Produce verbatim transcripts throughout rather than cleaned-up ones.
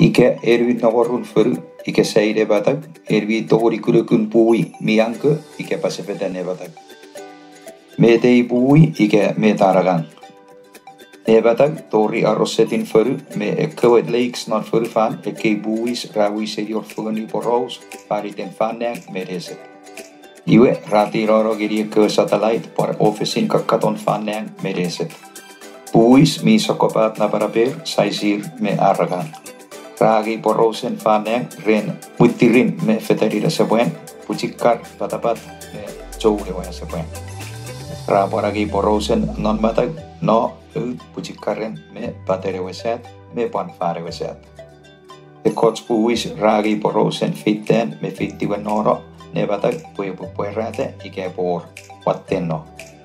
Ike ervi nawarun furu ike seire batak ervi tohori kurukun pui miangke ike pasepedane batak. Medei pui ike metaragang. Ne batak tori arrosetin furu me ekowet lakes non furu fan eke buis rawi serior fugani porros pariten fanang mereset. Iwe rati roro giri ke satellite por officein kakaton fanang mereset. Buis mi sokopat na paraper saisir me aragang. Ragi porrosen fanang ren putirin me fetarira sebuen pucikar batapat me jauhe waya sebuen. Raporagi porrosen non batak no ut pucikaren me batere weset me panfare weset. The coach buis ragi porrosen fitten me fitti wenoro ne batak pue puerrate ike por wattenno.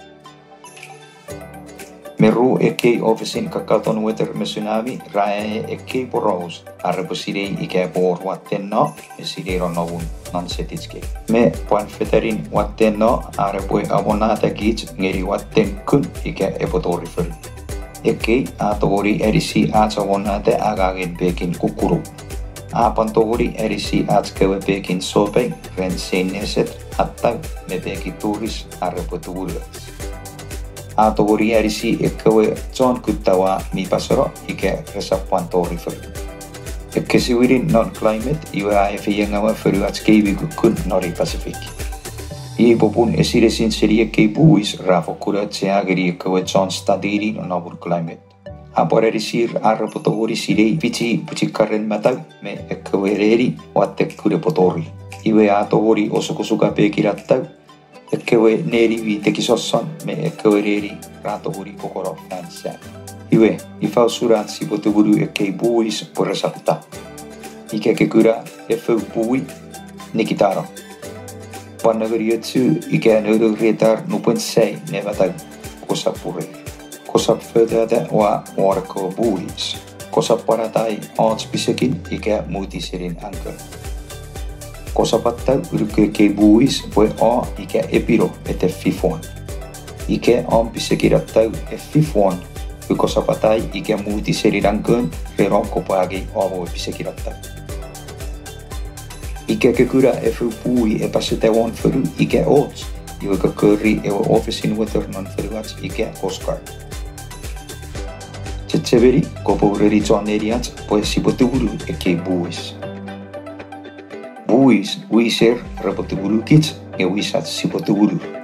Meru eke officein kakaton weather me tsunami rae eke porros arreposirei ike por wattenno e sidero novun non setitske. Me puan feterin wattenno arepue abonata kits ngeri watten kun ike epotori ful. Eke atori erisi ats abonate agagen pekin kukuru. Apan tori erisi ats kewe pekin sope ren seneset hatta me peki turis arepotugulas. Atori erisi ekewe John kuttawa mi pasoro ike resapuan tori furu. Eke siwirin non-climate iwe aefe yengawa furu atskeiwi kukun nori Pacific. I popun esiresin seri eke buis rafokura tseageri ekewe John stadiri nonabur climate. Apor erisir arrepotori sirei pici pucikaren matag me ekewe reri watek kure potori. Iwe atori osokusuka pekirattag ekewe neri vi tekisosson me ekewe reri ratovuri kokoro fansa. Iwe ifau surat si potuguru eke buis porresapta. Ike kekura efe bui nikitaro. Panagariotsu ike nodo retar nupen sei nevatag kosapure. Kosap födade wa warko buis. Kosap paratai aatspisekin ike muutiserin anker. Kosapattag urke ke buis pue a ike epiro ete fifon. Ike ampisekirattag e fifon kosapatai ike muutiserirangkön peron kopagi avo episekirattag. Ike kekura efu pui epasitewon furu ike ots iwe kekuri ewe officein weather non furuats ike Oscar. Ceceveri kopoureri zoneriats pue sipotuguru eke buis. Buis wiser repotuguru kits e wisat sipotuguru.